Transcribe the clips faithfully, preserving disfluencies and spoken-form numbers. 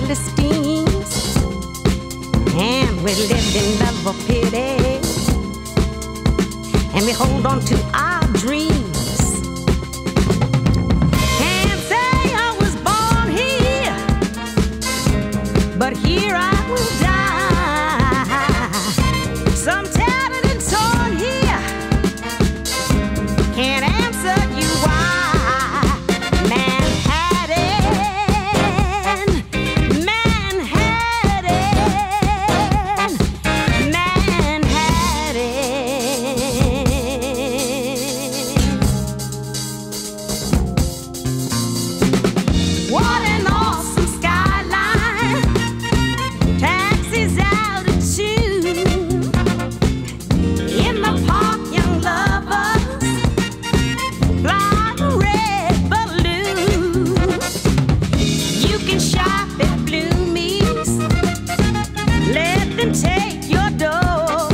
Philistines, and we lived in love or pity, and we hold on to our dreams. Can't say I was born here, but here I will die. Some tattered and torn here, can't answer you why. Take your dough,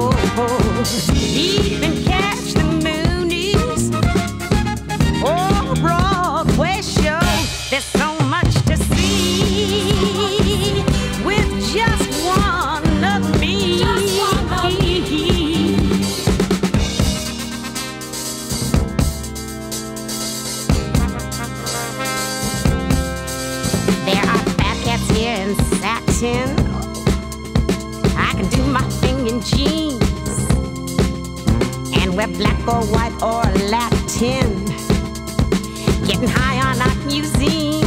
even catch the moonies or a Broadway show. There's so much to see with just one of me. There are fat cats here in satin. I can do my thing in jeans and wear black or white or Latin, getting high on art museum.